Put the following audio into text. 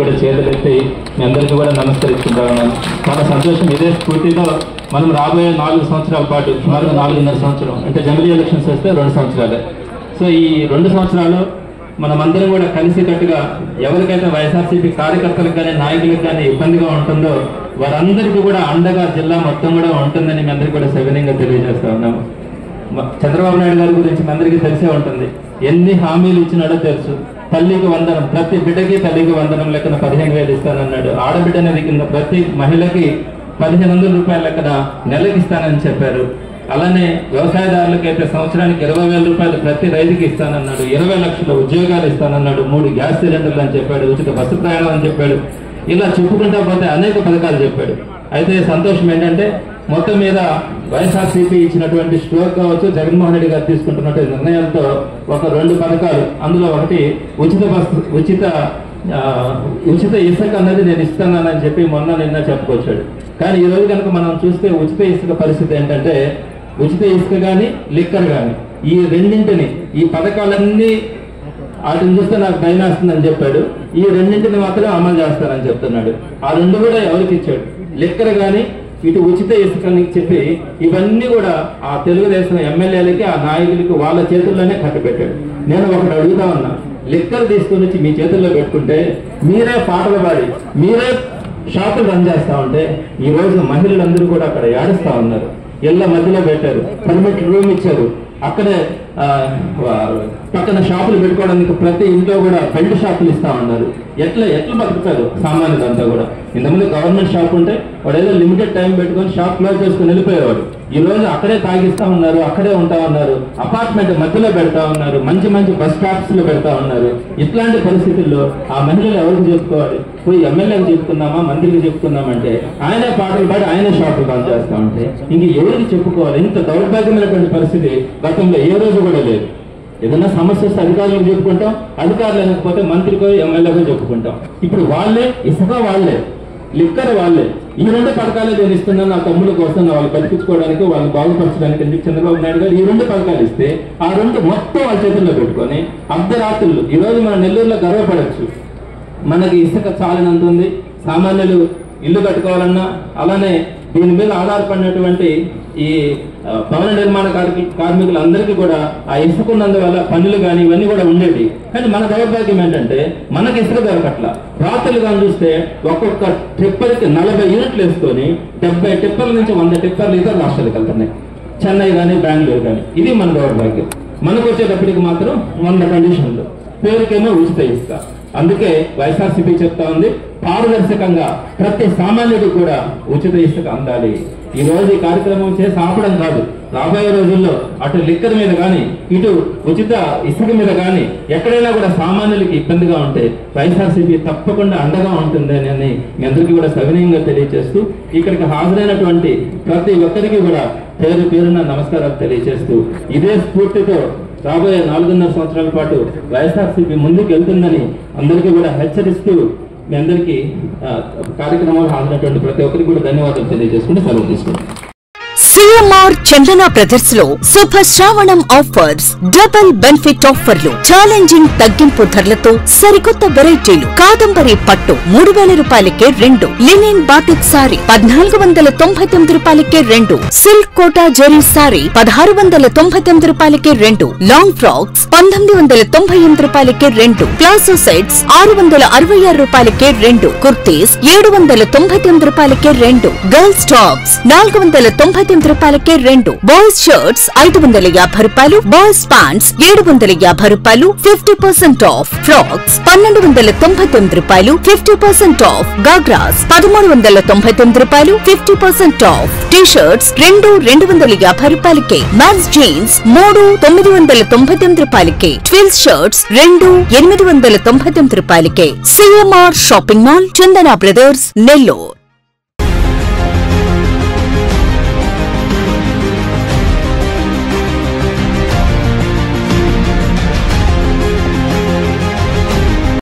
కూడా చేతులెత్తి మీ అందరికీ కూడా నమస్కరించుకుంటా ఉన్నాను. చాలా సంతోషం. ఇదే స్ఫూర్తితో మనం రాబోయే 4 సంవత్సరాల పాటు, సుమారుగా 4.5 సంవత్సరం, అంటే జమిలీ ఎలక్షన్స్ వస్తే 2 సంవత్సరాలే. సో ఈ 2 సంవత్సరాలు మనమందరం కూడా కలిసికట్టుగా ఎవరికైతే వైఎస్ఆర్సీపీ కార్యకర్తలకు కానీ నాయకులకు కానీ ఇబ్బందిగా ఉంటుందో వారందరికీ కూడా అండగా జిల్లా మొత్తం కూడా ఉంటుందని మీ అందరికీ కూడా సవినయంగా తెలియజేస్తా ఉన్నాము. చంద్రబాబు నాయుడు గారి గురించి మీ అందరికీ తెలిసే ఉంటుంది. ఎన్ని హామీలు ఇచ్చినాడో తెలుసు. తల్లికి వందనం, ప్రతి బిడ్డకి తల్లికి వందనం లెక్కన 15,000 ఇస్తానన్నాడు. ఆడబిడ్డనేది కింద ప్రతి మహిళకి 1,500 రూపాయల లెక్కన నెలకి ఇస్తానని చెప్పారు. అలానే వ్యవసాయదారులకైతే సంవత్సరానికి 20,000 రూపాయలు ప్రతి రైతుకి ఇస్తానన్నాడు. 20 లక్షల ఉద్యోగాలు ఇస్తానన్నాడు. 3 గ్యాస్ సిలిండర్లు అని చెప్పాడు. ఉచిత బస్సు ప్రయాణం అని చెప్పాడు. ఇలా చెప్పుకుంటా పోతే అనేక పథకాలు చెప్పాడు. అయితే సంతోషం ఏంటంటే మొత్తం మీద వైఎస్ఆర్సీపీ ఇచ్చినటువంటి స్ట్రోక్ కావచ్చు, జగన్మోహన్ రెడ్డి గారు తీసుకుంటున్నటువంటి నిర్ణయాలతో ఒక 2 పథకాలు, అందులో ఒకటి ఉచిత ఇసుక అన్నది నేను ఇస్తున్నానని చెప్పి నిన్న చెప్పుకొచ్చాడు. కానీ ఈ రోజు కనుక మనం చూస్తే ఉచిత ఇసుక పరిస్థితి ఏంటంటే ఉచిత ఇసుక కానీ లిక్కర్ కానీ ఈ రెండింటిని, ఈ పథకాలన్నీ వాటిని చూస్తే నాకు భయం వేస్తుందని చెప్పాడు. ఈ రెండింటిని మాత్రం అమలు చేస్తానని చెప్తున్నాడు. ఆ 2 కూడా ఎవరికి ఇచ్చాడు? లిక్కర్ కానీ ఇటు ఉచిత ఇసుకని చెప్పి ఇవన్నీ కూడా ఆ తెలుగుదేశం ఎమ్మెల్యేలకి, ఆ నాయకులకి వాళ్ళ చేతుల్లోనే కట్టబెట్టాడు. నేను ఒకటి అడుగుతా ఉన్నా, లిక్కర్ తీసుకుని వచ్చి మీ చేతుల్లో పెట్టుకుంటే మీరే పాటలు పాడి మీరే షాపులు రన్ చేస్తా ఉంటే ఈ రోజు మహిళలందరూ కూడా అక్కడ ఏడుస్తా ఉన్నారు. ఇళ్ల మధ్యలో పెట్టారు, పర్మిట్ రూమ్ ఇచ్చారు, అక్కడే పక్కన షాపులు పెట్టుకోవడానికి ప్రతి ఇంట్లో కూడా బెల్ట్ షాపులు ఇస్తా ఉన్నారు. ఎట్లా బతుకుతారు సామాన్యులంతా కూడా? ఇంతకుముందు గవర్నమెంట్ షాప్ ఉంటే వాడు ఏదో లిమిటెడ్ టైం పెట్టుకొని షాప్ క్లోజ్ చేసుకుని వెళ్ళిపోయేవాడు. ఈ రోజు అక్కడే తాగిస్తా ఉన్నారు, అక్కడే ఉంటా ఉన్నారు, అపార్ట్మెంట్ మధ్యలో పెడతా ఉన్నారు, మంచి బస్ స్టాప్స్ లో పెడతా ఉన్నారు. ఇట్లాంటి పరిస్థితుల్లో ఆ మహిళలు ఎవరికి చెప్పుకోవాలి? పోయి ఎమ్మెల్యేకి చెప్పుకున్నామా, మంత్రికి చెప్పుకున్నామంటే ఆయనే పాటలు పాడి ఆయనే షాపులు రన్ చేస్తా ఉంటే ఇంక ఎవరికి చెప్పుకోవాలి? ఇంత దౌర్భాగ్యమైనటువంటి పరిస్థితి గతంలో ఏ రోజు కూడా లేదు. ఏదైనా సమస్య వస్తే అధికారులకు చెప్పుకుంటాం, అధికారులు లేకపోతే మంత్రికో ఎమ్మెల్యేకో చెప్పుకుంటాం. ఇప్పుడు వాళ్ళే ఇసుక, వాళ్ళే లిక్కర్, వాళ్ళే ఈ 2 పథకాలే నేను ఇస్తున్నాను నా తమ్ముల కోసం, వాళ్ళు కల్పించుకోవడానికి, వాళ్ళని బాగుపరచడానికి చంద్రబాబు నాయుడు గారు ఈ 2 పథకాలు ఇస్తే ఆ 2 మొత్తం వాళ్ళ చేతుల్లో పెట్టుకొని అర్ధరాత్రులు ఈ రోజు మన నెల్లూరులో గర్వపడచ్చు. మనకి ఇసుక చాలినంత ఉంది. సామాన్యులు ఇల్లు కట్టుకోవాలన్నా, అలానే దీని మీద ఆధారపడినటువంటి ఈ భవన నిర్మాణ కార్మికులందరికీ కూడా ఆ ఇసుక ఉన్నందువల్ల పనులు కానీ ఇవన్నీ కూడా ఉండేవి. కానీ మన దౌర్భాగ్యం ఏంటంటే మనకి ఇసుక దొరకట్ల. రాత్రులు కానీ చూస్తే ఒక్కొక్క టిప్పర్కి 40 యూనిట్లు వేసుకొని 70 టిప్పర్ల నుంచి 100 టిప్పర్లు ఇతర రాష్ట్రాలకు వెళ్తున్నాయి. చెన్నై కానీ బెంగళూరు కానీ. ఇది మన దౌర్భాగ్యం. మనకు వచ్చేటప్పటికి మాత్రం 100 కండిషన్లు, పేరుకేమో ఉచిత ఇసుక. అందుకే వైఎస్ఆర్సీపీ చెప్తా ఉంది, పారదర్శకంగా ప్రతి సామాన్యుడికి కూడా ఉచిత ఇసుక అందాలి. ఈ రోజు ఈ కార్యక్రమం చేసి ఆపడం కాదు, రాబోయే రోజుల్లో అటు లిక్కర్ మీద కానీ ఇటు ఉచిత ఇసుక మీద కానీ ఎక్కడైనా కూడా సామాన్యులకి ఇబ్బందిగా ఉంటే వైఎస్ఆర్సీపీ తప్పకుండా అండగా ఉంటుంది అని మీ అందరికీ కూడా సవినయంగా తెలియజేస్తూ ఇక్కడికి హాజరైనటువంటి ప్రతి ఒక్కరికి కూడా పేరున నమస్కారాలు తెలియజేస్తూ ఇదే స్ఫూర్తితో రాబోయే 4.5 సంవత్సరాల పాటు వైఎస్ఆర్సీపీ ముందుకు వెళ్తుందని అందరికీ కూడా హెచ్చరిస్తూ మీ అందరికీ కార్యక్రమాలు హాజరైనటువంటి ప్రతి ఒక్కరికి కూడా ధన్యవాదాలు తెలియజేసుకుంటూ సెలవు తీసుకుంటాం. సిఎంఆర్ చందన బ్రదర్స్ లో శుభ శ్రావణం ఆఫర్స్, డబుల్ బెనిఫిట్ ఆఫర్లు, ఛాలెంజింగ్ తగ్గింపు ధరలతో సరికొత్త వెరైటీలు. కాదంబరి పట్టు 3,000 రూపాయలకే 2, లినిన్ బాటిక్ సారీ 1,499 రూపాయలకే 2, సిల్క్ కోటా జరీ సారీ 1,699 రూపాయలకే 2, లాంగ్ ఫ్రాక్స్ 1,998 రూపాయలకే 2, ప్లాజో సెట్స్ 666 రూపాయలకే 2, కుర్తీస్ 799 రూపాయలకే 2, గర్ల్స్ టాప్స్ 499 రూపాయలకే 2, బాయ్స్ షర్ట్స్ 550 రూపాయలు, బాయ్స్ ప్యాంట్స్ 750 రూపాయలు 50% ఆఫ్, ఫ్రాక్స్ 1,299 రూపాయలు 50% ఆఫ్, గాగ్రాస్ 1,399 రూపాయలు 50% ఆఫ్, టీ షర్ట్స్ 250 రూపాయలకే, మెన్స్ జీన్స్ 999 రూపాయలకే, ట్విల్స్ షర్ట్స్ 899 రూపాయలకే. CMR shopping mall, Chandana brothers, Nellore.